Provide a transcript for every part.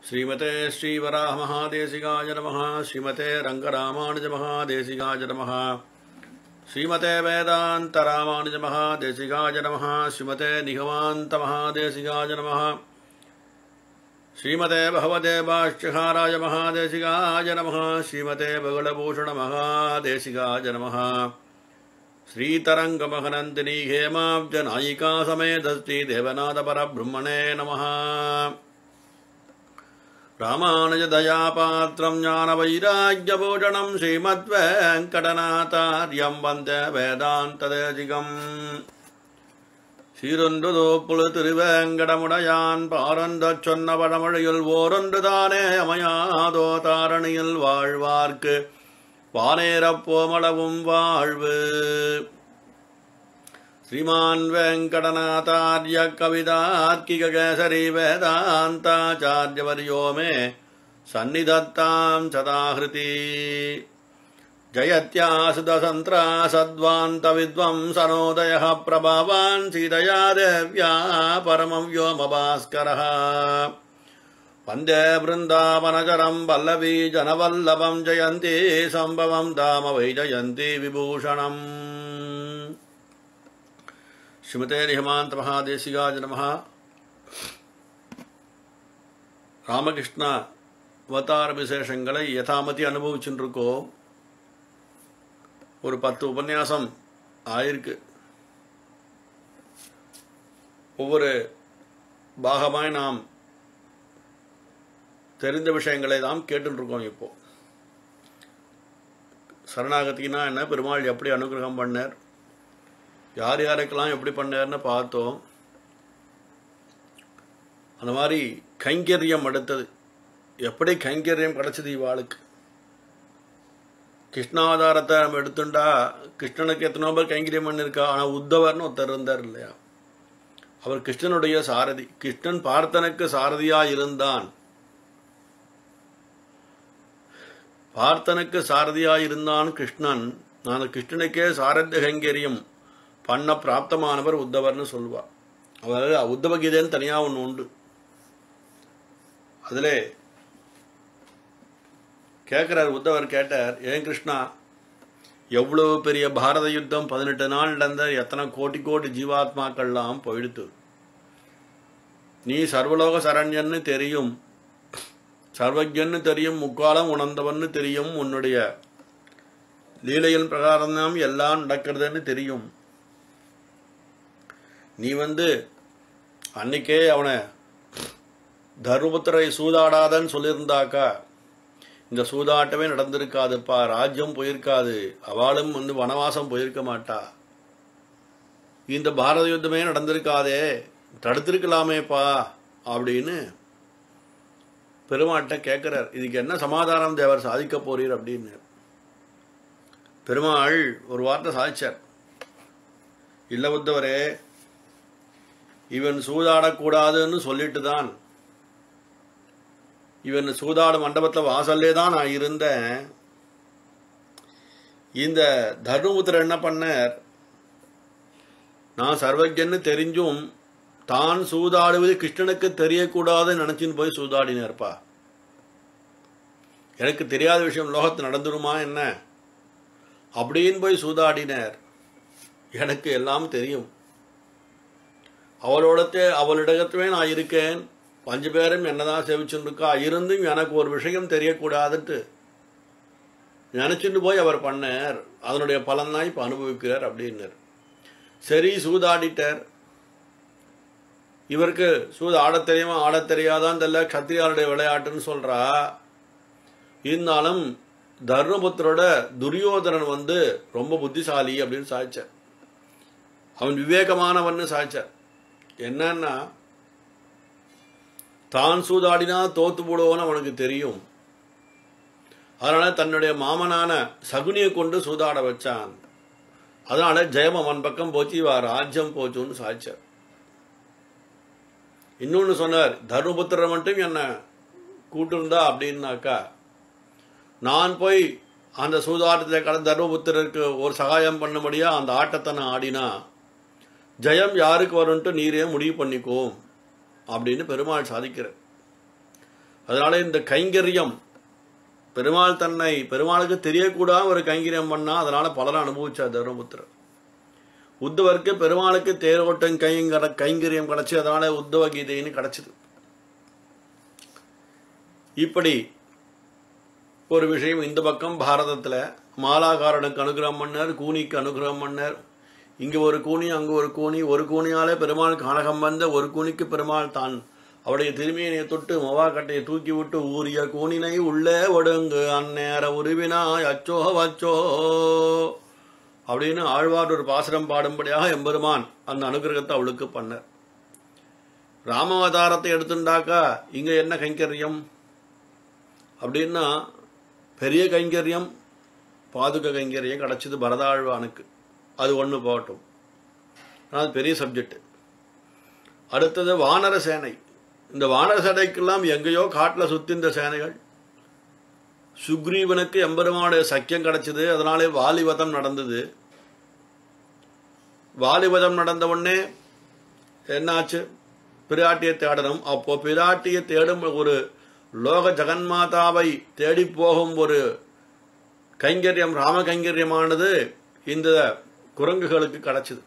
श्रीमते श्रीवराह महादेशिकाय नमः। श्रीमते रंगरामानुज महादेशिकाय नमः। श्रीमते वेदांत रामानुज महादेशिकाय नमः। श्रीमते निगमांत महादेशिकाय नमः। श्रीमते भगवते भाष्यकाराय महादेशिकाय नमः। श्रीमते बगलभूषण महादेशिकाय नमः। श्रीतरंगमहनन्दिनी हेमाब्जनायिका समेत श्री देवनाथ परब्रह्मणे नमः। रामानुजदयापात्रं ज्ञानवैराग्यभूषणं श्रीमद्वेङ्कटनाथार्यं वन्दे वेदान्तदेशिकम्। சீரொன்றுதோப்புழு திருவேங்கடமுடையான் பாரந்தச் சொன்ன பழமொழியில் ஓரொன்று தானே அமையாதோ தாரணியில் வாழ்வார்க்கு வானேரப் போமளவும் வாழ்வு. श्रीमान वेंकटनाथार्य कवितार्किक केसरी वेदांताचार्यवर्यो मे सन्निधत्तां सदाहृति। जयत्यासुतसन्त्रासद्वान्त विद्वंसनोदयः प्रभावान् सीतया देव्या परमं व्योमभास्करः। वन्दे वृन्दावनचरं वल्लवी जनवल्लभं जयन्ती सम्भवं धाम वै जयन्ती विभूषणम्। श्रीमते निगमांत महादेशिकाय नमः। ராமகிருஷ்ண அவதார விசேஷங்களை யதாமதி அனுபவிச்சுருக்கோம். ஒரு 10 உபன்யாசம் ஆயிருக்கு. ஒவ்வொரு பாகமாய் நாம் தெரிந்த விஷயங்களை தான் கேட்டுருக்கோம். இப்போ சரணாகத்தினா என்ன, பெருமாள் எப்படி அனுகிரகம் பண்ணார், யார் யாருக்கெல்லாம் எப்படி பண்ணார்னு பார்த்தோம். அந்த மாதிரி கைங்கரியம் அடுத்தது எப்படி கைங்கரியம் கிடைச்சது இவாளுக்கு. கிருஷ்ணாவதாரத்தை நம்ம எடுத்துட்டா கிருஷ்ணனுக்கு எத்தனோ பேர் கைங்கரியம் பண்ணியிருக்கா. ஆனால் உத்தவர்னு ஒருத்தர் இருந்தார் இல்லையா, அவர் கிருஷ்ணனுடைய சாரதி. கிருஷ்ணன் பார்த்தனுக்கு சாரதியா இருந்தான். பார்த்தனுக்கு சாரதியா இருந்தான் கிருஷ்ணன். நான் கிருஷ்ணனுக்கே சாரத்திய கைங்கரியம் பண்ண பிராப்தமானவர் உத்தவர்னு சொல்லுவார். அவர் உத்தவ கீதைன்னு தனியாக ஒன்று உண்டு. அதில் கேட்குறார், உத்தவர் கேட்டார், ஏன் கிருஷ்ணா, எவ்வளவு பெரிய பாரத யுத்தம் 18 நாள் நடந்த, எத்தனை கோடி கோடி ஜீவாத்மாக்கள்லாம் போயிடுத்து. நீ சர்வலோக சரண்யன்னு தெரியும், சர்வஜன்னு தெரியும், முக்காலம் உணர்ந்தவன்னு தெரியும், உன்னுடைய லீலையின் பிரகாரம் எல்லாம் நடக்கிறதுன்னு தெரியும். நீ அன்னைக்கே அவனை தர்மபுத்திரை சூதாடாதன்னு சொல்லியிருந்தாக்கா இந்த சூதாட்டமே நடந்திருக்காதுப்பா, ராஜ்யம் போயிருக்காது, அவளும் வனவாசம் போயிருக்க மாட்டா, இந்த பாரத யுத்தமே நடந்திருக்காதே, தடுத்திருக்கலாமேப்பா அப்படின்னு பெருமாள்கிட்ட கேட்கிறார். இதுக்கு என்ன சமாதானம் தேவர் சாதிக்க போறீர் அப்படின்னு. பெருமாள் ஒரு வார்த்தை சாதிச்சார். இல்ல உத்தவரே, இவன் சூதாடக்கூடாதுன்னு சொல்லிட்டு தான், இவன் சூதாட மண்டபத்தில் வாசல்லே தான் நான் இருந்தேன். இந்த தர்மபுத்திரர் என்ன பண்ணார், நான் சர்வஜன்னு தெரிஞ்சும் தான் சூதாடுவது கிருஷ்ணனுக்கு தெரியக்கூடாதுன்னு நினைச்சின்னு போய் சூதாடினார்ப்பா. எனக்கு தெரியாத விஷயம் லோகத்தில் நடந்துருமா என்ன அப்படின்னு போய் சூதாடினார். எனக்கு எல்லாம் தெரியும், அவளிடத்துவே நான் இருக்கேன், 5 பேரும் என்னதான் சேவிச்சுருக்கா, இருந்தும் எனக்கு ஒரு விஷயம் தெரியக்கூடாதுன்ட்டு நினைச்சுட்டு போய் அவர் பண்ணார். அதனுடைய பலன் தான் இப்போ அனுபவிக்கிறார் அப்படின்னார். சரி, சூதாடிட்டார். இவருக்கு ஆடத் தெரியுமா ஆடத் தெரியாதான் தெரியல, க்ஷத்திரியாருடைய விளையாட்டுன்னு சொல்றா. இருந்தாலும் தர்மபுத்திரோட துரியோதனன் ரொம்ப புத்திசாலி அப்படின்னு சாதிச்சார். அவன் விவேகமானவன்னு சாதிச்சார். என்னன்னா, தான் சூதாடினா தோத்து போடுவோன்னு அவனுக்கு தெரியும். அதனால தன்னுடைய மாமனான சகுனியை கொண்டு சூதாட வச்சான். அதனால ஜெயம் அவன் பக்கம் போச்சு, இவ ராஜ்யம் போச்சுன்னு சாதிச்சார். இன்னொன்னு சொன்னார், தர்மபுத்திரர் மட்டும் என்ன கூட்டிருந்தா அப்படின்னாக்கா நான் போய் அந்த சூதாட்டத்தை கடந்த தர்மபுத்திரருக்கு ஒரு சகாயம் பண்ணும்படியா அந்த ஆட்டத்தை நான் ஆடினா ஜெயம் யாருக்கு வரும்ட்டு நீரே முடிவு பண்ணிக்கோ அப்படின்னு பெருமாள் சாதிக்கிறார். அதனால இந்த கைங்கரியம் பெருமாள் தன்னை பெருமாளுக்கு தெரியக்கூடாத ஒரு கைங்கரியம் பண்ணா அதனால பலரை அனுபவிச்சார் தர்மபுத்திரர். உத்தவருக்கு பெருமாளுக்கு தேரோட்டம் கைங்கரியம் கிடைச்சி அதனால உத்தவ கீதைன்னு கிடைச்சது. இப்படி ஒரு விஷயம் இந்த பக்கம் பாரதத்துல மாலாகாரனுக்கு அனுகிரகம் பண்ணார், கூனிக்கு அனுகிரகம் பண்ணார். இங்க ஒரு கூனி அங்க ஒரு கூனியாலே பெருமாள் கானகம் வந்த ஒரு கூனிக்கு பெருமாள் தான் அவருடைய திருமையினை தொட்டு மொவாக்கட்டையை தூக்கி விட்டு ஊரிய கூனினை உள்ளே ஒடுங்கு அந்நேர உருவினாய் அச்சோ வச்சோ அப்படின்னு ஆழ்வார் ஒரு பாசுரம் பாடும்படியாக எம்பெருமான் அந்த அனுகிரகத்தை அவளுக்கு பண்ணார். ராமாவதாரத்தை எடுத்துட்டாக்கா இங்க என்ன கைங்கரியம் அப்படின்னா பெரிய கைங்கரியம் பாதுக கைங்கரியம் கிடைச்சது பரதாழ்வானுக்கு. அது ஒன்று போகட்டும், அது பெரிய சப்ஜெக்ட். அடுத்தது வானர சேனை. இந்த வானர சேனைக்கெல்லாம் எங்கேயோ காட்டில் சுத்தி இந்த சேனைகள். சுக்ரீவனுக்கு எம்பெருமானுடைய சக்கியம் கிடைச்சது, அதனாலே வாலிவதம் நடந்தது. வாலிவதம் நடந்த உடனே என்னாச்சு, பிராட்டியை தேடணும். அப்போ பிராட்டியை தேடும் ஒரு லோக ஜெகன்மாதாவை தேடி போகும் ஒரு கைங்கரியம் ராம கைங்கரியமானது இந்த குரங்குகளுக்கு கிடைச்சது.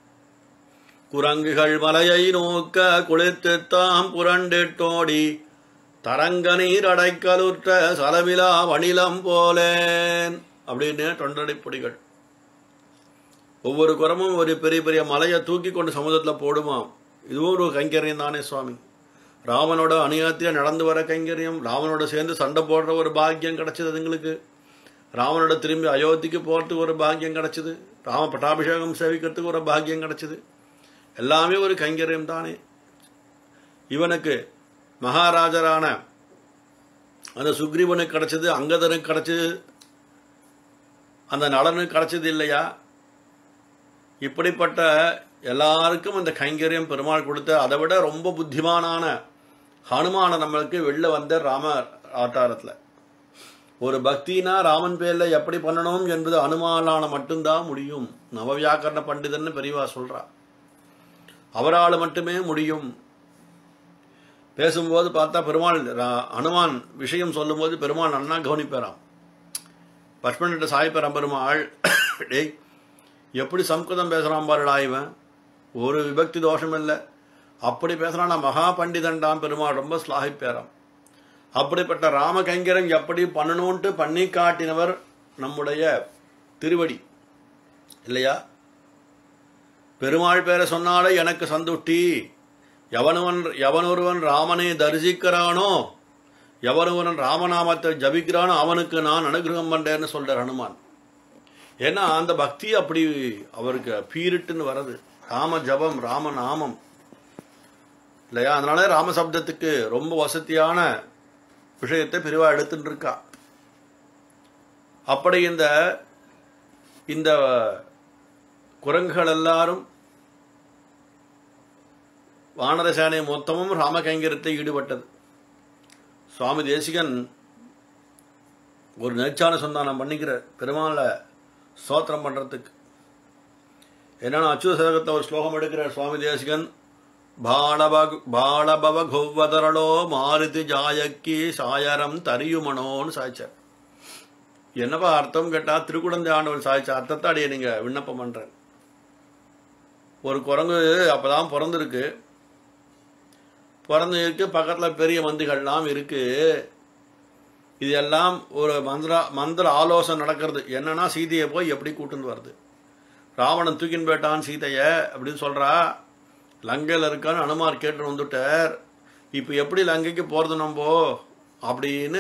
குரங்குகள் மலையை நோக்க குளித்துத்தாம் புரண்டிட்டோடி தரங்க நீர் அடைக்கலுற்ற சலவிலா வணிலம் போலேன் அப்படின்னு தொண்டடைப்பொடிகள். ஒவ்வொரு குரமும் ஒரு பெரிய பெரிய மலையை தூக்கி கொண்டு சமுதிரத்தில் போடுமாம். இதுவும் ஒரு கைங்கரியம் தானே சுவாமி. ராமனோட அநியாயத்தில நடந்து வர கைங்கரியம், ராமனோட சேர்ந்து சண்டை போடுற ஒரு பாக்கியம் கிடைச்சது அதுங்களுக்கு. ராமனோட திரும்பி அயோத்திக்கு போறதுக்கு ஒரு பாக்கியம் கிடைச்சது, ராம பட்டாபிஷேகம் சேவிக்கிறதுக்கு ஒரு பாக்கியம் கிடைச்சது. எல்லாமே ஒரு கைங்கரியம் தானே. இவனுக்கு மகாராஜரான அந்த சுக்ரீவனுக்கு கிடைச்சது, அங்கதனுக்கு கிடைச்சது, அந்த நலனுக்கு கிடைச்சது இல்லையா? இப்படிப்பட்ட எல்லாருக்கும் அந்த கைங்கரியம் பெருமாள் கொடுத்த. அதை விட ரொம்ப புத்திமானான ஹனுமான நம்மளுக்கு வெளில வந்த ராம அவதாரத்துல ஒரு பக்தினா ராமன் பேர்ல எப்படி பண்ணணும் என்பது அனுமானால மட்டும்தான் முடியும். நவவியாக்கரண பண்டிதன்னு பெரியவா சொல்றா, அவரால் மட்டுமே முடியும். பேசும்போது பார்த்தா பெருமாள் அனுமான் விஷயம் சொல்லும் போது பெருமாள் நன்னா கவனிப்பேராம். பஷ்மன்கிட்ட சாய்ப்பேராம் பெருமாள், டேய் எப்படி சம்ஸ்கிருதம் பேசுறான் பாருடா இவன், ஒரு விபக்தி தோஷம் இல்லை, அப்படி பேசுறான், நான் மகா பண்டிதன்டாம் பெருமாள் ரொம்ப ஸ்லாகிப்பேராம். அப்படிப்பட்ட ராம கைங்கரம் எப்படி பண்ணணும்ட்டு பண்ணி காட்டினவர் நம்முடைய திருவடி இல்லையா? பெருமாள் பேரை சொன்னாலே எனக்கு சந்துஷ்டி. எவனொருவன் ராமனை தரிசிக்கிறானோ, எவனொருவன் ராமநாமத்தை ஜபிக்கிறானோ அவனுக்கு நான் அனுகிரகம் பண்றேன்னு சொல்றார் ஹனுமான். ஏன்னா அந்த பக்தி அப்படி அவருக்கு பீரிட்டுன்னு வர்றது, ராம ஜபம் ராம நாமம் இல்லையா? அதனால ராமசப்தத்துக்கு ரொம்ப வசதியான விஷயத்தை பெரிவா எடுத்துட்டு இருக்கா. அப்படி இந்த குரங்குகள் எல்லாரும் வானரசேனை மொத்தமும் ராம கைங்கரியத்தை ஈடுபட்டது. சுவாமி தேசிகன் ஒரு நேர்ச்சான சந்தானம் பண்ணிக்கிற பெருமாளை ஸ்தோத்திரம் பண்றதுக்கு. என்னன்னா அச்சுத சதகத்தை ஒரு ஸ்லோகம் எடுக்கிறார் சுவாமி தேசிகன். பாலபவ கொவ்வதரளோ மாருதி ஜாயக்கி சாயரம் தரியுமனோன்னு சாய்ச்சார். என்னப்பா அர்த்தம் கேட்டா திருக்குடந்தை ஆண்டவன் சாய்ச்ச அர்த்தத்தை அடைய நீங்க விண்ணப்பம் பண்றேன். ஒரு குரங்கு அப்பதான் பிறந்திருக்கு, பக்கத்துல பெரிய மந்திகள்லாம் இருக்கு. இது எல்லாம் ஒரு மந்திர ஆலோசனை நடக்கிறது. என்னன்னா சீதையை போய் எப்படி கூட்டுன்னு வருது, ராவணன் தூக்கின்னு போயிட்டான் சீதைய அப்படின்னு சொல்றா. லங்கையில் இருக்கான்னு அனுமார் கேட்டு வந்துட்டார். இப்ப எப்படி லங்கைக்கு போறது நம்போ அப்படின்னு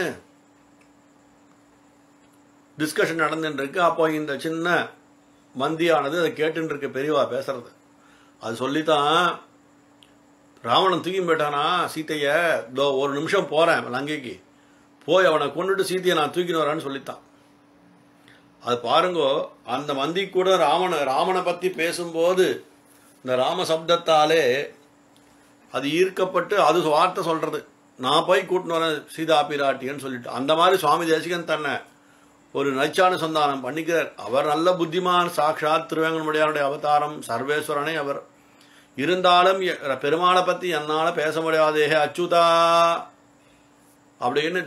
டிஸ்கஷன் நடந்துட்டு இருக்கு. அப்போ இந்த சின்ன மந்தியானது அதை கேட்டுட்டு இருக்கு பெரியவா பேசுறது. அது சொல்லித்தான் ராவணன் தூக்கி போயிட்டானா சீத்தைய, ஒரு நிமிஷம் போறேன் லங்கைக்கு, போய் அவனை கொண்டுட்டு சீத்தையை நான் தூக்கின்னு வரேன்னு சொல்லித்தான். அது பாருங்கோ, அந்த மந்தி கூட ராமனை பத்தி பேசும்போது இந்த ராம சப்தத்தாலே அது ஈர்க்கப்பட்டு அது வார்த்தை சொல்றது, நான் போய் கூட்டின்னு வரேன் சீதா பிராட்டின்னு சொல்லிட்டு. அந்த மாதிரி சுவாமி தேசிகன் தன்னை ஒரு நச்சான சந்தானம் பண்ணிக்கிறார். அவர் நல்ல புத்திமான், சாட்சாத் திருவேங்கனுடைய அவதாரம், சர்வேஸ்வரனே அவர். இருந்தாலும் பெருமாளை பத்தி என்னால பேச முடியாதே அச்சுதா அப்படின்னு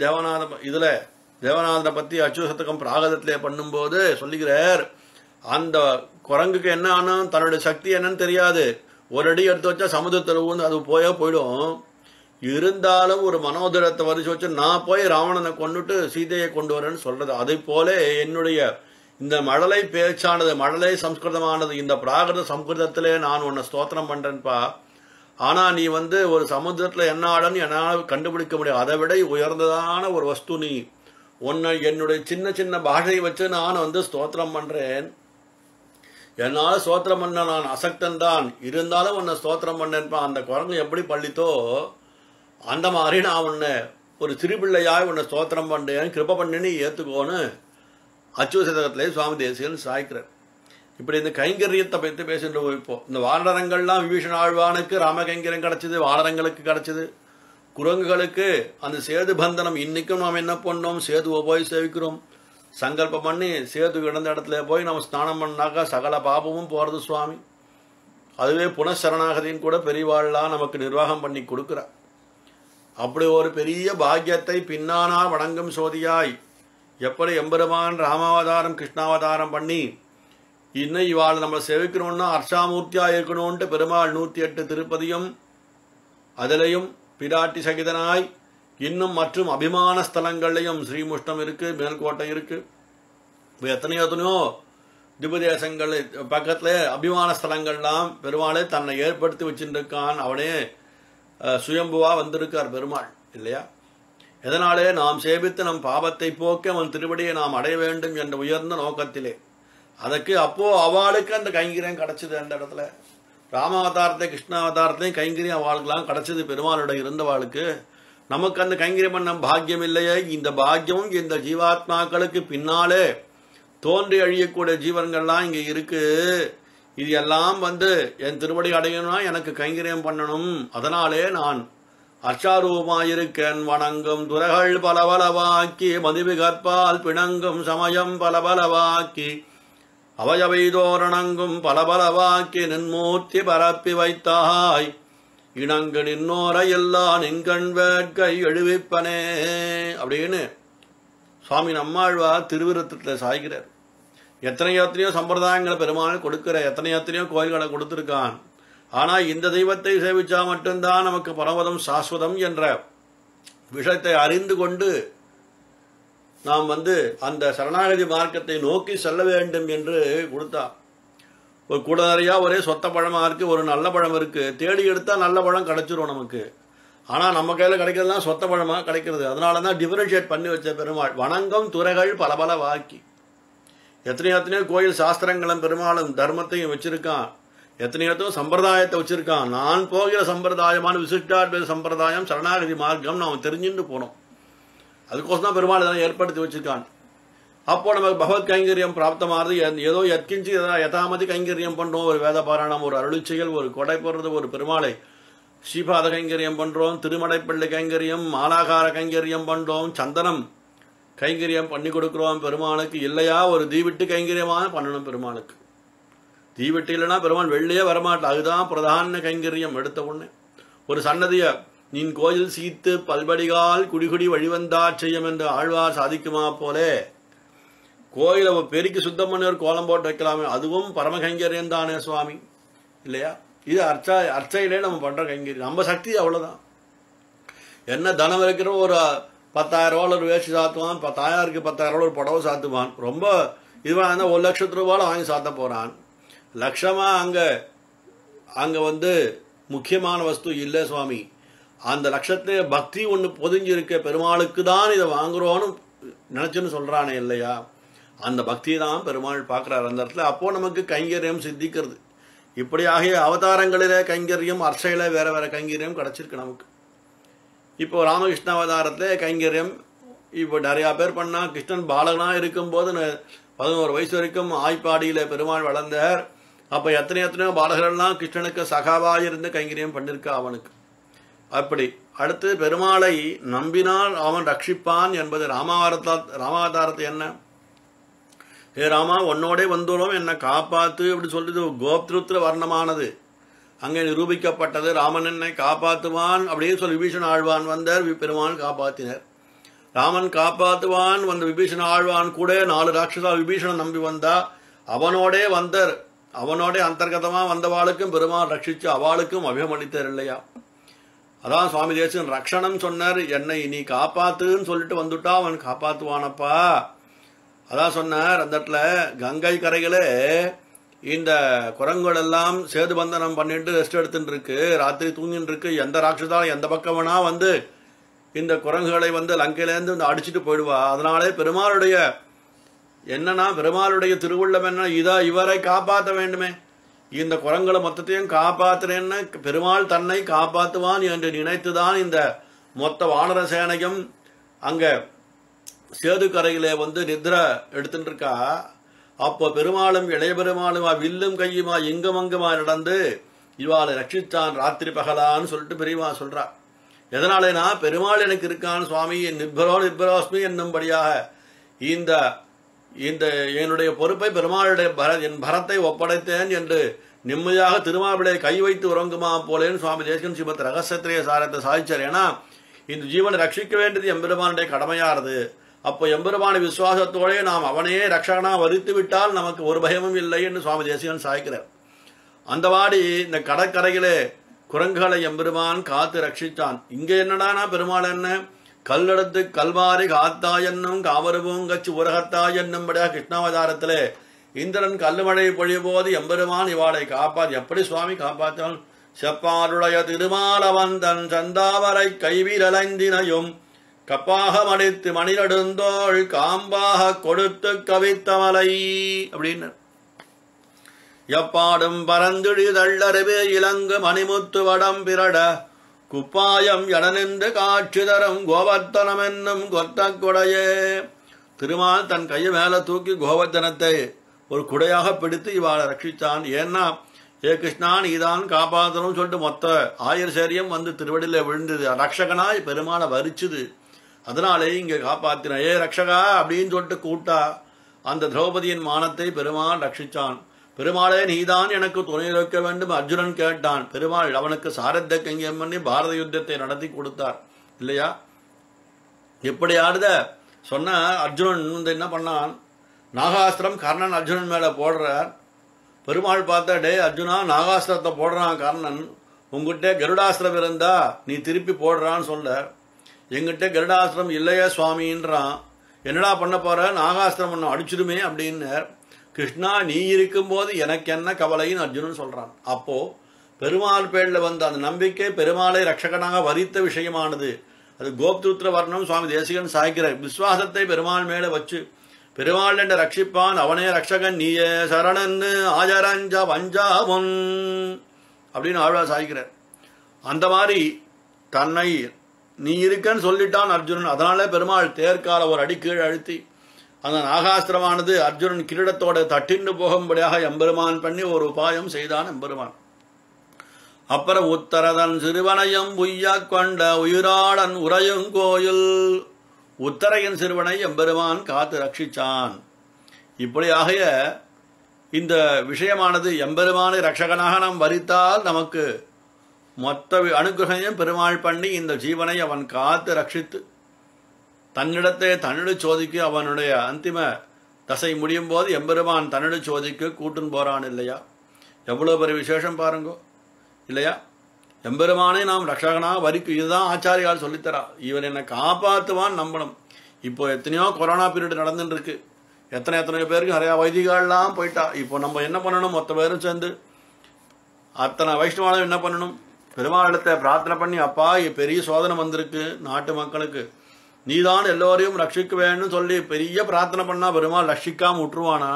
தேவநாதனை பத்தி அச்சுதசதகம் பிராகதத்திலே பண்ணும்போது சொல்லுகிறார். அந்த குரங்குக்கு என்ன ஆனும் தன்னுடைய சக்தி என்னன்னு தெரியாது. ஒரு அடி எடுத்து வச்சா சமுதிரத்தில் ஊந்து அது போயிடும். இருந்தாலும் ஒரு மனோதரத்தை வரிச்சு வச்சு நான் போய் ராவணனை கொண்டுட்டு சீதையை கொண்டு வரேன்னு சொல்றது. அதை போல என்னுடைய இந்த மழலை பேச்சானது, மழலை சம்ஸ்கிருதமானது, இந்த பிராகிருத சம்ஸ்கிருதத்திலே நான் உன்னை ஸ்தோத்திரம் பண்றேன்ப்பா. ஆனா நீ ஒரு சமுத்திரத்துல என்ன ஆடன்னு என்னால் கண்டுபிடிக்க முடியாது. அதை விட உயர்ந்ததான ஒரு வஸ்து நீ. உன்னை என்னுடைய சின்ன சின்ன பாஷையை வச்சு நான் ஸ்தோத்திரம் பண்றேன். என்னால் ஸ்தோத்திரம் பண்ண நான் அசக்தன் தான், இருந்தாலும் உன்னை ஸ்தோத்திரம் பண்ணேன்ப்பா. அந்த குரங்கு எப்படி பள்ளித்தோ அந்த மாதிரி நான் உன்னை ஒரு சிறுபிள்ளையாய் உன்னை ஸ்தோத்திரம் பண்றேன், கிருப பண்ணின்னு ஏத்துக்கோன்னு அச்சுதசதகத்திலே சுவாமி தேசிகன் சாய்க்கிறார். இப்படி இந்த கைங்கரியத்தை பற்றி பேசிட்டு இப்போ இந்த வானரங்கள்லாம் விபீஷண ஆழ்வானுக்கு ராமகைங்கரியம் கிடைச்சது, வானரங்களுக்கு கிடைச்சது. குரங்குகளுக்கு அந்த சேது பந்தனம் இன்னைக்கும் நாம் என்ன பண்ணோம், சேதுவை போய் சேவிக்கிறோம். சங்கல்பம் பண்ணி சேது கிடந்த இடத்துல போய் நம்ம ஸ்நானம் பண்ணாக்கா சகல பாபமும் போறது சுவாமி. அதுவே புனசரணாகதின்னு கூட பெரியவாள்லாம் நமக்கு நிர்வாகம் பண்ணி கொடுக்குறா. அப்படி ஒரு பெரிய பாக்கியத்தை பின்னானால் வணங்கும் சோதியாய் எப்படி எம்பெருமான் ராமாவதாரம் கிருஷ்ணாவதாரம் பண்ணி இன்னும் இவாள் நம்ம சேவிக்கணும்னா அர்ச்சாமூர்த்தியா இருக்கணும்ட்டு பெருமாள் 108 திருப்பதியும் அதிலையும் பிராட்டி சகிதனாய் இன்னும் மற்றும் அபிமான ஸ்தலங்கள்லையும் ஸ்ரீமுஷ்டம் இருக்கு, மேல்கோட்டை இருக்கு, எத்தனையோ திபதேசங்கள் பக்கத்துல அபிமான ஸ்தலங்கள்லாம் பெருமாளே தன்னை ஏற்படுத்தி வச்சுருக்கான். அவனே சுயம்புவா வந்திருக்கார் பெருமாள் இல்லையா. எதனாலே நாம் சேவித்து நம் பாவத்தை போக்க அவன் திருவடியை நாம் அடைய வேண்டும் என்ற உயர்ந்த நோக்கத்திலே. அதுக்கு அப்போ அவளுக்கு அந்த கைங்கரியம் கிடைச்சது. அந்த இடத்துல ராமாவதாரத்தை கிருஷ்ணாவதாரத்தையும் கைங்கரியம் அவளுக்கெல்லாம் கிடைச்சது பெருமாளுடைய இருந்தவாளுக்கு. நமக்கு அந்த கைங்கரியம் பண்ண பாக்கியம் இல்லையே. இந்த பாக்கியமும் இந்த ஜீவாத்மாக்களுக்கு பின்னாலே தோன்றி அழியக்கூடிய ஜீவன்கள்லாம் இங்க இருக்கு. இது எல்லாம் என் திருவடி அடையணும்னா எனக்கு கைங்கரியம் பண்ணணும். அதனாலே நான் அச்சாரூபமாயிருக்கேன் வணங்கும் துறைகள் பலபலவாக்கி மதிவு கற்பால் பிணங்கும் சமயம் பலபலவாக்கி அவயவை தோரணங்கும் பலபலவாக்கி நின்மூர்த்தி பரப்பி வைத்தாய் இணங்கு நின்னோரை எல்லாம் நின்கண் வேட்கை எழுவிப்பனே அப்படின்னு சுவாமி நம்மாழ்வார் திருவிருத்தத்தில் சாய்கிறார். எத்தனையோ சம்பிரதாயங்களை பெருமாள் கொடுக்கிற, எத்தனையோ கோயில்களை கொடுத்திருக்கான். ஆனா இந்த தெய்வத்தை சேவிச்சா மட்டும்தான் நமக்கு பரமதம் சாஸ்வதம் என்ற விஷயத்தை அறிந்து கொண்டு நாம் அந்த சரணாகதி மார்க்கத்தை நோக்கி செல்ல வேண்டும் என்று கொடுத்தா. ஒரு கூட நிறையா ஒரே சொத்த பழமா இருக்கு, ஒரு நல்ல பழம் இருக்கு. தேடி எடுத்தா நல்ல பழம் கிடைச்சிரும் நமக்கு. ஆனா நம்ம கையில கிடைக்கிறதுலாம் சொத்த பழமா கிடைக்கிறது. அதனாலதான் டிஃபரன்ஷியேட் பண்ணி வச்ச பெருமாள் வணங்கும் துறைகள் பலபல வாக்கி. எத்தனையோ கோயில் சாஸ்திரங்களும் பெருமாளும் தர்மத்தையும் வச்சிருக்கான். எத்தனையோ சம்பிரதாயத்தை வச்சிருக்கான். நான் போகிற சம்பிரதாயமான விசிஷ்டாத்வைத சம்பிரதாயம் சரணாகதி மார்க்கம் நாம் தெரிஞ்சுட்டு போனோம். அதுக்கோசம் தான் பெருமாள் இதெல்லாம் ஏற்படுத்தி வச்சிருக்கான். அப்போ நமக்கு பகவத் கைங்கரியம் பிராப்தமானது. ஏதோ எத்கிஞ்சி யதாமதி கைங்கரியம் பண்றோம். ஒரு வேத பாராயணம், ஒரு அருளிச்செயல், ஒரு கொடை போடுறது, ஒரு பெருமாளை ஸ்ரீபாத கைங்கரியம் பண்றோம், திருமடைப்பள்ளி கைங்கரியம், மாலாகார கைங்கரியம் பண்றோம், சந்தனம் கைங்கரியம் பண்ணி கொடுக்கிறோம் பெருமாளுக்கு. இல்லையா ஒரு தீவிட்டு கைங்கரியமான பண்ணணும் பெருமாளுக்கு. தீவிட்டு இல்லைன்னா பெருமாள் வெளியே வரமாட்டா. அதுதான் பிரதான கைங்கரியம். எடுத்த உடனே ஒரு சன்னதிய நின் கோயில் சீத்து பல்படிகால் குடிகுடி வழிவந்தாட்சியம் என்று ஆழ்வார் சாதிக்குமா போலே கோயிலை பெருக்கி சுத்தம் பண்ணி ஒரு கோலம் போட்டு வைக்கலாமே, அதுவும் பரம கைங்கரியம் தானே சுவாமி இல்லையா. இது அர்ச்சையிலே நம்ம பண்ற கைங்கரியம். நம்ம சக்தி அவ்வளவுதான். என்ன தனம் இருக்கிற ஒரு 10,000 ரூபாய் ஒரு வேஷ்டி சாத்துவான், 10,000க்கு 10,000 ஒரு புடவை சாத்துவான். ரொம்ப இதுவாக இருந்தால் 1,00,000 ரூபாய் வாங்கி சாத்த போறான். லட்சமா அங்க முக்கியமான வஸ்து இல்லை சுவாமி. அந்த லட்சத்திலே பக்தி ஒன்று பொதிஞ்சு இருக்க பெருமாளுக்கு தான் இதை வாங்குறோன்னு நினைச்சுன்னு சொல்றானே இல்லையா. அந்த பக்தி தான் பெருமாள் பார்க்கிறார் அந்த இடத்துல. அப்போ நமக்கு கைங்கரியம் சித்திக்கிறது. இப்படியாகிய அவதாரங்களிலே கைங்கரியம், அர்ச்சையில வேற வேற கைங்கரியம் கிடைச்சிருக்கு நமக்கு. இப்போ ராமகிருஷ்ண அவதாரத்திலே கைங்கரியம் இப்போ நிறையா பேர் பண்ணா. கிருஷ்ணன் பாலகனா இருக்கும்போது 11 வயசு வரைக்கும் ஆய்ப்பாடியில பெருமாள் வளர்ந்தார். அப்ப எத்தனையோ பாலகர்கள்லாம் கிருஷ்ணனுக்கு சகாவாக இருந்து கைங்கரியம் பண்ணிருக்கா அவனுக்கு. அப்படி அடுத்து பெருமாளை நம்பினால் அவன் ரட்சிப்பான் என்பது ராமாவதாரத்தை என்ன. ஹே ராமா உன்னோடே வந்துள்ளோம், என்னை காப்பாத்து அப்படி சொல்லிட்டு கோப்திருத்திர வர்ணமானது அங்கே நிரூபிக்கப்பட்டது. ராமன் என்னை காப்பாற்றுவான் அப்படின்னு சொல்லி விபீஷண ஆழ்வான் வந்தார், பெருமாள் காப்பாற்றினர். ராமன் காப்பாத்துவான் வந்த விபீஷண ஆழ்வான் கூட 4 ராட்சசா விபீஷணன் நம்பி வந்தா அவனோடே வந்தார். அவனோடே அந்தர்கதமா வந்தவாளுக்கும் பெருமாள் ரட்சிச்சு அவளுக்கும் அபிமளித்தார் இல்லையா? அதான் சுவாமி தேசிகன் ரக்ஷணம் சொன்னார். என்னை நீ காப்பாத்துன்னு சொல்லிட்டு வந்துட்டா அவன் காப்பாத்துவானப்பா. அதான் சொன்னார் அந்த இடத்துல கங்கை கரைகளே இந்த குரங்குகள் எல்லாம் சேது பந்தனம் பண்ணிட்டு ரெஸ்ட் எடுத்துட்டு இருக்கு, ராத்திரி தூங்கிட்டு இருக்கு. எந்த ராட்சதாலும் எந்த பக்கம் வேணா வந்து இந்த குரங்குகளை வந்து லங்கையிலேருந்து அடிச்சுட்டு போயிடுவா. அதனாலே பெருமாளுடைய என்னன்னா பெருமாளுடைய திருவுள்ளம் என்ன, இவரை காப்பாற்ற வேண்டுமே, இந்த குரங்களை மொத்தத்தையும் காப்பாத்துறேன்னு பெருமாள் தன்னை காப்பாற்றுவான் என்று நினைத்துதான் இந்த மொத்த வானர சேனையும் அங்க சேது கரையிலே வந்து நித்ரா எடுத்துட்டு இருக்கா. அப்போ பெருமாளும் இளைய பெருமாளும் வில்லும் கையுமா எங்கும் அங்குமா நடந்து இவாளை ரட்சித்தான் ராத்திரி பகலான்னு சொல்லிட்டு பெரியவா சொல்றா. எதனாலேனா பெருமாள் எனக்கு இருக்கான் சுவாமி, என் நிர்பரோஸ்மி என்னும்படியாக இந்த இந்த என்னுடைய பொறுப்பை பெருமாளுடைய என் பரத்தை ஒப்படைத்தேன் என்று நிம்மதியாக திருமாவிளை கை வைத்து உறங்குமா போலேன்னு சுவாமி தேசிகன் ஸ்ரீமத் ரகசியத்திரிய சாரத்தை சாதிச்சார். ஏன்னா இந்த ஜீவனை ரட்சிக்க வேண்டியது எம்பெருமானுடைய கடமையானது. அப்போ எம்பெருமான விசுவாசத்தோடே நாம் அவனையே ரட்சகனா வரித்து விட்டால் நமக்கு ஒரு பயமும் இல்லை என்று சுவாமி தேசிகன் சாய்க்கிறார். அந்த வாடி இந்த கடற்கரையிலே குரங்குகளை எம்பெருமான் காத்து ரட்சித்தான். இங்க என்னடானா பெருமாள் என்ன கல்லெடுத்து கல்வாரி காத்தா என்னும் காவருபூங்கச்சு உரகத்தா என்னும்படியா கிருஷ்ணாவதாரத்திலே இந்திரன் கல்லுமழை பொழிய போது எம்பெருமான் இவாளை காப்பாது. எப்படி சுவாமி காப்பாற்றான்? செப்பாருடைய திருமாலவந்தன் சந்தாவரை கைவிரலைந்தினையும் கப்பாக மடித்து மணிநடுந்தோள் காம்பாக கொடுத்து கவித்தமலை அப்படின்னு எப்பாடும் பரந்துழி தள்ளருவே இலங்கு மணிமுத்து வடம் பிரட குப்பாயம் எடனின்று காட்சி தரும் கோவர்த்தனம் என்னும் கொத்த குடையே. திருமால் தன் கையை மேல தூக்கி கோவர்த்தனத்தை ஒரு குடையாக பிடித்து இவாளை ரட்சித்தான். ஏன்னா ஏ கிருஷ்ணா நீதான் காப்பாற்றணும் சொல்லிட்டு மொத்த 1000 சேரியம் வந்து திருவடியில விழுந்தது. ரக்ஷகனாய் பெருமாளை வரிச்சுது. அதனாலே இங்க காப்பாத்தின. ஏ ரக்ஷகா அப்படின்னு சொல்லிட்டு கூட்டா அந்த திரௌபதியின் மானத்தை பெருமாள் ரட்சிச்சான். பெருமாளே நீதான் எனக்கு துணை இருக்க வேண்டும் அர்ஜுனன் கேட்டான். பெருமாள் அவனுக்கு சாரத்த கங்கியம் பண்ணி பாரத யுத்தத்தை நடத்தி கொடுத்தார் இல்லையா? எப்படி ஆடுத சொன்ன அர்ஜுனன் வந்து என்ன பண்ணான், நாகாஸ்திரம் கர்ணன் அர்ஜுனன் மேல போடுறார். பெருமாள் பார்த்தா டே அர்ஜுனா நாகாஸ்திரத்தை போடுறான் கர்ணன், உங்ககிட்ட கருடாஸ்திரம் இருந்தா நீ திருப்பி போடுறான்னு சொல்ல. எங்கிட்ட கருடாஸ்திரம் இல்லையே சுவாமின்றான். என்னடா பண்ண போற, நாகாஸ்திரம் ஒன்று அடிச்சிடுமே அப்படின்னு. கிருஷ்ணா நீ இருக்கும்போது எனக்கு என்ன கவலைன்னு அர்ஜுனன் சொல்றான். அப்போ பெருமாள் பேர்ல வந்த அந்த நம்பிக்கை பெருமாளை ரட்சகனாக வரித்த விஷயமானது. அது கோப்தூத்திர வர்ணம் சுவாமி தேசிகன் சாய்க்கிறார். விசுவாசத்தை பெருமாள் மேல வச்சு பெருமாள் என்ற ரட்சிப்பான் அவனே ரட்சகன் நீயே சரணன்னு ஆஜரஞ்ச வஞ்சாவன் அப்படின்னு ஆழ்வார் சாய்க்கிறார். அந்த மாதிரி தன்னை நீ இருக்கன்னு சொல்லிட்டான் அர்ஜுனன். அதனால பெருமாள் தேர்கால ஒரு அடி கீழே அழுத்தி அந்த நாகாஸ்திரமானது அர்ஜுனன் கிரீடத்தோட தட்டின்னு போகும்படியாக எம்பெருமான் பண்ணி ஒரு உபாயம் செய்தான் எம்பெருமான். அப்புறம் உத்தரதன் சிறுவனையும் உய்யா கொண்ட உயிராளன் உறையும் கோயில் உத்தரையின் சிறுவனை எம்பெருமான் காத்து ரட்சிச்சான். இப்படியாக இந்த விஷயமானது எம்பெருமானை ரட்சகனாக நாம் வரித்தால் நமக்கு மொத்த அனுகிரகையும் பெருமாள் பண்ணி இந்த ஜீவனை அவன் காத்து ரட்சித்து தன்னிடத்தை தன்னிடு சோதிக்கு அவனுடைய அந்திம தசை முடியும் போது எம்பெருமான் தன்னிடு சோதிக்கு கூட்டுன்னு போறான் இல்லையா? எவ்வளவு பெரிய விசேஷம் பாருங்கோ இல்லையா? எம்பெருமானை நாம் ரட்சகனாக வரிக்கு இதுதான் ஆச்சாரியால் சொல்லித்தரா. இவன் என்னை காப்பாற்றுவான் நம்பணும். இப்போ எத்தனையோ கொரோனா பீரியட் நடந்துட்டு இருக்கு. எத்தனை பேருக்கு நிறையா வைதிகாலாம் போயிட்டா. இப்போ நம்ம என்ன பண்ணணும், மொத்த பேரும் சேர்ந்து அத்தனை வைஷ்ணவாலும் என்ன பண்ணணும், பெருமாளிடத்தை பிரார்த்தனை பண்ணி அப்பா பெரிய சோதனை வந்திருக்கு நாட்டு மக்களுக்கு, நீதான் எல்லோரையும் ரட்சிக்க வேணும்னு சொல்லி பெரிய பிரார்த்தனை பண்ணா பெருமாள் ரட்சிக்காம விட்டுருவானா?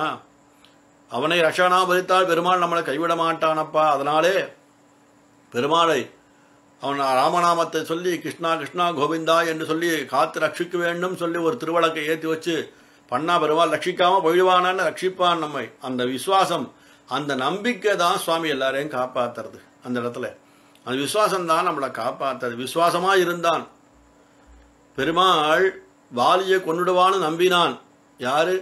அவனை ரட்சகனா பரித்தால் பெருமாள் நம்மளை கைவிட மாட்டானப்பா. அதனாலே பெருமாளை அவன் ராமநாமத்தை சொல்லி கிருஷ்ணா கிருஷ்ணா கோவிந்தா என்று சொல்லி காத்து ரட்சிக்க வேண்டும் சொல்லி ஒரு திருவழக்கை ஏற்றி வச்சு பண்ணா பெருமாள் ரட்சிக்காம போயிடுவானான்னு ரட்சிப்பான் நம்மை. அந்த விசுவாசம் அந்த நம்பிக்கை தான் சுவாமி எல்லாரையும் காப்பாத்துறது. அந்த இடத்துல அந்த விசுவாசம் தான் நம்மளை காப்பாத்துறது. விசுவாசமா இருந்தான் பெருமாள் வாலியை கொண்டுடுவான்னு நம்பினான். யாரு?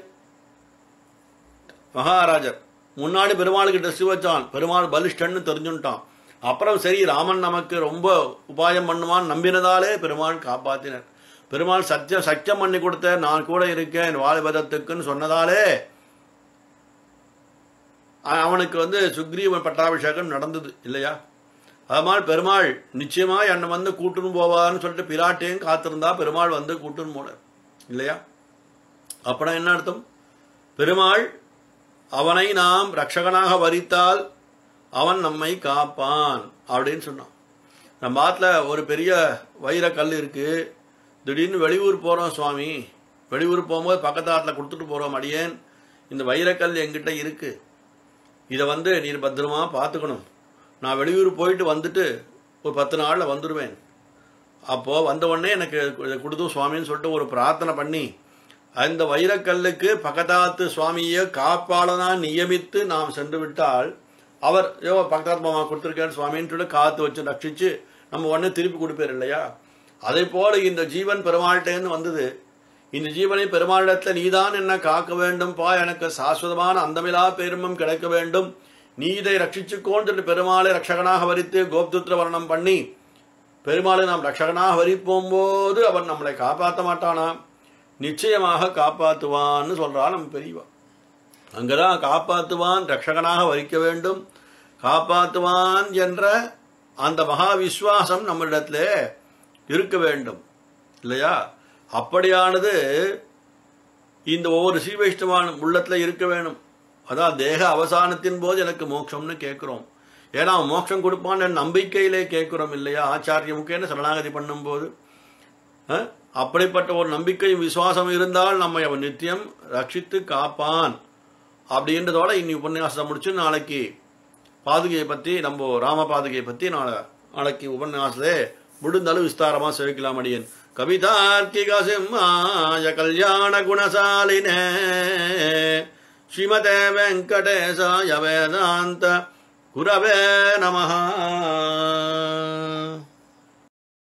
மகாராஜர். முன்னாடி பெருமாளுக்கு டெஸ்ட் வச்சான். பெருமாள் பலிஷ்டன்னு தெரிஞ்சுட்டான். அப்புறம் சரி ராமன் நமக்கு ரொம்ப உபாயம் பண்ணுவான் நம்பினதாலே பெருமாள் காப்பாத்தினர். பெருமாள் சத்தியம் பண்ணி கொடுத்த நான் கூட இருக்கேன் வாலிபதத்துக்குன்னு சொன்னதாலே அவனுக்கு சுக்ரீவன் பட்டாபிஷேகம் நடந்தது இல்லையா? அதனால் பெருமாள் நிச்சயமாக என்னை கூட்டுன்னு போவான்னு சொல்லிட்டு பிராட்டையும் காத்திருந்தா பெருமாள் கூட்டுன்னு போனார் இல்லையா? அப்படின்னா என்ன அர்த்தம்? பெருமாள் அவனை நாம் ரட்சகனாக வரித்தால் அவன் நம்மை காப்பான் அப்படின்னு சொன்னான். நம்ம ஆத்துல ஒரு பெரிய வைரக்கல் இருக்கு. திடீர்னு வெளியூர் போறோம் சுவாமி, வெளியூர் போகும்போது பக்கத்து ஆத்துல கொடுத்துட்டு போறோம், அடியேன் இந்த வைரக்கல் என்கிட்ட இருக்கு, இதை நீர் பத்திரமா பார்த்துக்கணும், நான் வெளியூர் போயிட்டு வந்துட்டு ஒரு 10 நாளில் வந்துடுவேன், அப்போது வந்த உடனே எனக்கு இதை கொடுத்தும் சுவாமின்னு சொல்லிட்டு ஒரு பிரார்த்தனை பண்ணி அந்த வைரக்கல்லுக்கு பக்கத்தாத்து சுவாமியை காப்பாளனாக நியமித்து நாம் சென்று விட்டால் அவர் பக்கத்தாத்து மாமா கொடுத்துருக்காரு சுவாமின்னு சொல்லி காத்து வச்சு ரட்சிச்சு நம்ம உடனே திருப்பி கொடுப்பார் இல்லையா? அதே போல இந்த ஜீவன் பெருமாள்கிட்டேருந்து வந்தது. இந்த ஜீவனை பெருமாளிடத்தில் நீதான் என்ன காக்க வேண்டும்பா, எனக்கு சாஸ்வதமான அந்தமிலா பெருமம் கிடைக்க வேண்டும், நீ இதை ரட்சிச்சுக்கோன்னு பெருமாளை ரட்சகனாக வரித்து கோப்துத்திர வர்ணம் பண்ணி பெருமாளை நாம் ரட்சகனாக வரிப்போம்போது அவன் நம்மளை காப்பாற்ற மாட்டானா? நிச்சயமாக காப்பாற்றுவான்னு சொல்றான் நம்ம பெரியவா. அங்கதான் காப்பாற்றுவான், ரட்சகனாக வரிக்க வேண்டும், காப்பாற்றுவான் என்ற அந்த மகா விஸ்வாசம் நம்மளிடத்துல இருக்க வேண்டும் இல்லையா? அப்படியானது இந்த ஒவ்வொரு ஸ்ரீ வைஷ்ணவான் உள்ளத்துல இருக்க வேணும். அதான் தேக அவசானத்தின் போது எனக்கு மோட்சம்னு கேட்கிறோம். ஏன்னா மோட்சம் கொடுப்பான் நம்பிக்கையிலே கேட்கிறோம் இல்லையா? ஆச்சாரிய முக்கேன சரணாகதி பண்ணும்போது அப்படிப்பட்ட ஒரு நம்பிக்கையும் விசுவாசம் இருந்தால் நம்மை அவன் நித்தியம் ரட்சித்து காப்பான் அப்படின்றதோட இன்னி உபன்யாசத்தை முடிச்சு நாளைக்கு பாதுகையை பற்றி நம்ம ராம பாதுகையை பற்றி நாளைக்கு உபன்யாசத்தை முடிந்தாலும் விஸ்தாரமா சேவிக்கலாம். அடியேன் கவிதார்க்கிக சிம்மாய கல்யாண குணசாலினே ஸ்ரீமதே வெங்கடேசாய வேதாந்த குரவே நமஹ.